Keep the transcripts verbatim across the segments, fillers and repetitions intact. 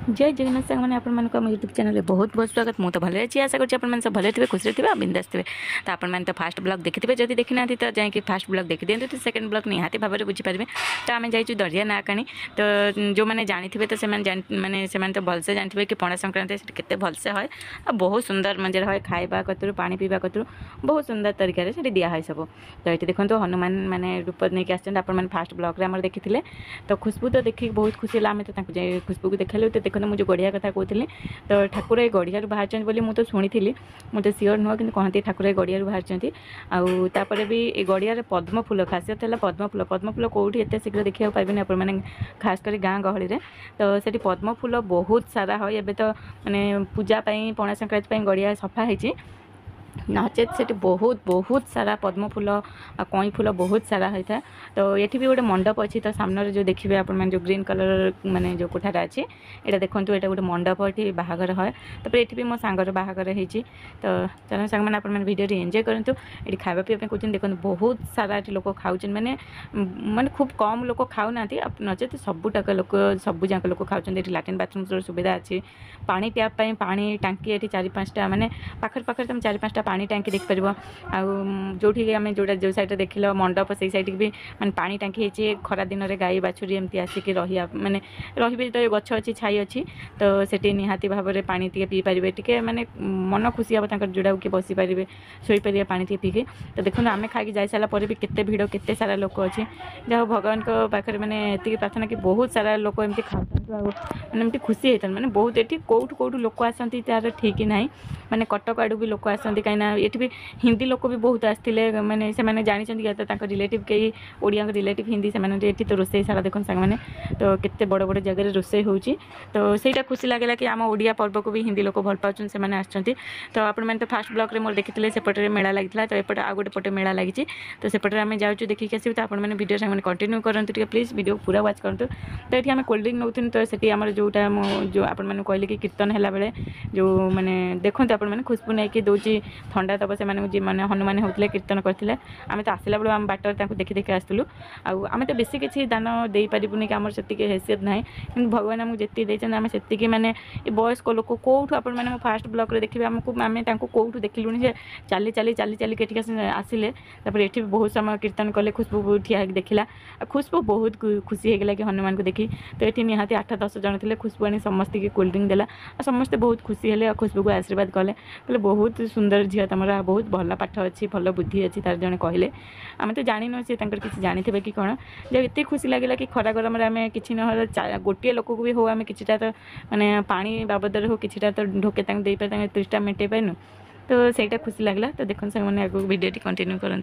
जय जगन्नाथ सांग मैंने आपण मानक आम यूट्यूब चैनल बहुत बहुत स्वागत। मुझे तो भले अच्छी आशा करुँच आप सब भले थे खुशी थे बिंदास थे। तो आपण मैंने तो फास्ट ब्लॉग देखिए जब देखी ना तो जाकि फास्ट ब्लॉग देखी दिखाते तो सेकंड ब्लॉग निहाती भाव में बुझीपारे। तो आम जाइए दरिया नाकाणी तो जो मैंने जानी थे तो मैंने से तो भलसे जानते कि पणा संक्रांति के भलसे है और बहुत सुंदर मजार है खाइबा कतरू पानी पीवा कतरू बहुत सुंदर तरीके से दिखाए सब। तो ये देखो हनुमान मैंने रूप नहीं आसान आप फास्ट ब्लॉग में देखी थे। तो खुशबू तो देखिए बहुत खुशी है। आम तो खुशबू को देखा तो देखो मुझे गड़िया कथा कहती तो ठाकुर ये गड़िया बाहर बोली मुझे शुणी मुझे सियोर नुह कि कहते ठाकुर ये गड़िया बाहर आउे भी ये गड़िया पद्म फूल खासियत है पद्म फूल पद्म फूल कौटी एत शीघ्र देखा पाइबे आप खास कर गाँ गहली में। तो से पद्म फूल बहुत सारा है एवं तो मैंने पूजापाई पणा संक्रांति गड़िया सफा है नचेत से बहुत बहुत सारा पद्म फूल कई फूल बहुत सारा होता है। तो ये भी गोटे मंडप अच्छी तो सामने जो देखिए आप जो ग्रीन कलर माने जो कोठार अच्छी यहाँ देखो ये गोटे मंडप ये बाहागर है। तो ये भी मो सांगर बाहागर हो। तो चलो सांग मैंने आप भिडियो एंजॉय करूँ ये खावा पीवा कहते देखो बहुत सारा लोक खाऊ मैंने माने खूब कम लोक खाऊ ना नचेत सबूटाक लोक सबू जाक लोक खाऊँ। लैट्रिन बाथरूम सुविधा अच्छी पानी टैप पानी टांकी ये चार पाँचटा माने पाखर पाखर तुम चार पाँचटा पानी टांकी देखिपर जो आम जो जो साइड देख मंडप से साइड भी माने पानी टांकी होती खरा दिन में गाई बाछुरी एमती आसिक रही माने रही तो गछ अच्छी छाई अच्छी तो से निहाती भाव में पानी टे पी पारे टे माने मन खुशी हम तक जोड़ा कि बसी पारे शोपारे पानी टे पीके। तो देखो आम खाई जाई सारापर भी केते भिड़ केते सारा लोक अच्छे जहाँ भगवान पाखे मैंने ये प्रार्थना कि बहुत सारा लोक एमती खाते खुशी होता मैंने बहुत ये कौटू कौटू लोक आसती तार ठीक ना मैंने कटक आड़ू भी लोक आसती कहीं ये भी हिंदी लोक भी बहुत आसते मैंने से जानी तो रिलेटिव कई ओडिया रिलेटिव हिंदी से तो रोसे सारा देख सांग मैंने तो केते बड़ बड़ जगह रोसे हो। तो सहीटा खुशी लगे कि आम ओडिया पर्व को भी हिंदी लोक भल पाँच से आसती। तो आपने तो फास्ट ब्लॉग में मोर देखी सेपटे मेला लगी तो एपटे आ गोटे पटे मेला लगी तो सेपटे आम जाऊँ देखिए आसू। तो आपने भिडियो सांग कंटिन्यू करूँ प्लीज वीडियो पूरा वाच करूँ। तो ये आम कोल्ड ड्रिंक नौन तो से आम जोटा जो आपने कहले कि कीर्तन है बेले जो मैंने देखते आपने खुशबू नहीं कि दूसरी थंडा तब से मैंने हनुमान होते कीर्तन करते आम तो आसला बेलू आम बाटर देखी देखी आसलु आम तो बेसी किसी दान दे पारूनी कि आम से हैसियत ना कि भगवान आमको जी देते आम से मैंने वयस्क लोक कौटू आप फास्ट ब्लॉग में देखिए आमको आम कौटू देखलुनि जे चली चली चली चली के आसिले ये भी बहुत समय कीर्तन कले खुशबू ठिया देखला खुशबू बहुत खुशी होगा कि हनुमान को देखी। तो ये निहाती आठ दस जन थे खुशबू आनी समस्त की कोल्ड ड्रिंक देला समस्ते बहुत खुशी है खुशबू को आशीर्वाद कले कहले बहुत सुंदर झील तुम बहुत भल पाठ अच्छी भल बुद्धि अच्छी तार जड़े कहले आम तो जान से किसी जानी थे कि कौन जब एत खुशी लगे कि खरा गरम आम कि ना गोटे लोक भी हो आम किटा तो मैंने पानी बाबद हो किटा तो ढोके दे पारे तीसटा मेटे पाइनु तो सहीटा खुशी लगला। तो देखो से मैंने आगे वीडियो कंटिन्यू करूँ।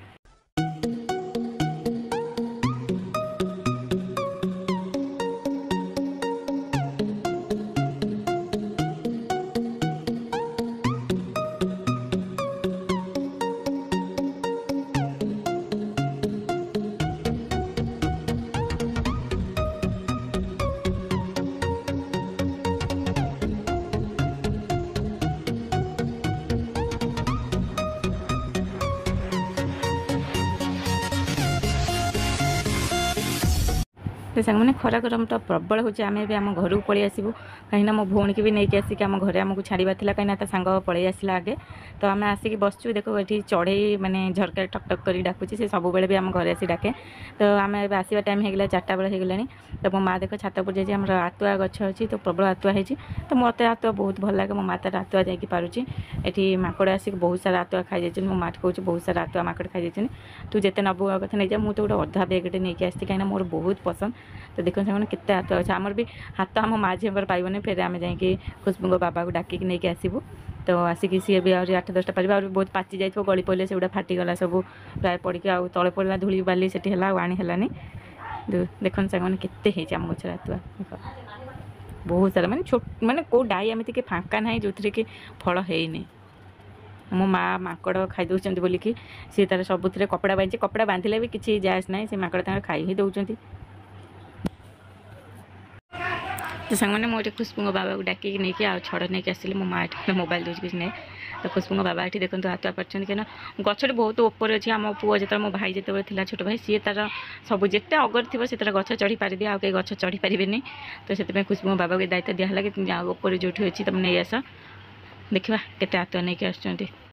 तो सांग मैंने खरा गरम तो प्रबल हो आम भी आम घर को पलि आसबू कहीं मो भौणी की भी नहीं आसिक आम घर आमको छाड़ा था कहीं सांग पलि आसला आगे। तो आम आसिक बसचु देखो ये चढ़ई मैंने झरका टक टक कर डाकुची से सब बेले भी आम घर आसी डाके। तो आम आसवा टाइम होगा चार्टा बेले होगला तो मो माँ देख छात पर जाइए आम आतुआ गछ अच्छी तो प्रबल आतुआ होती तो मत आतुआ बहुत भल लगे मो माँ तार आतुआ जाकि पारुची ये माकड़ आसिक बहुत सारा आतुआ खाई जाए मो माँ कहूँ बहुत सारा आतुआ माकड़ खाई जाए तू जिते नबू कथा नहीं जा मुझे गोटे अधा बेगटे नहीं आसी कहीं मोर बहुत पसंद। तो देखो से केते हाथ अच्छे आमर भी हाथ आम माँ झील पाइबनी फिर आम जा खुशबू बाबा को डाक नहीं आसबू। तो आसिक सी भी आ आठ दसटा पार आ बहुत पाचि जाइए गली पड़े से फाटीगला सब प्राय पड़ी आ तले पड़ा धूली बाली से आनी है देखो सांग केते आम गचर आतुआ बहुत सारा मैंने छोट मैंने कौ डाई एमती फाँका ना जो थी कि फल है मो माँ माकड़ खाई दौरान बोलिकी सी तार सबुथ कपड़ा बांधे कपड़ा बांधिले भी किसी जायस ना से माकड़ खाई ही दौरान। तो सांगने मुझे खुशबू बाबा को डाक नहीं आ छड़ नहीं आसली मो माँ मोबाइल दूसरी किसी नहीं तो खुशबू बाबा ये देखो हाथ पार्टी कहीं गचटे बहुत ऊपर अच्छी आम पुओ जो मो भाई जिते छोट भाई सी तार सब जिते अगर थी से गच चढ़ी पारि दिए आगे गच चढ़ी पारे तो से खुशबू बाबा को दायित्व दिहला कि ऊपर जो अच्छी तुम नहीं आस देखा केते हाथ नहीं आस।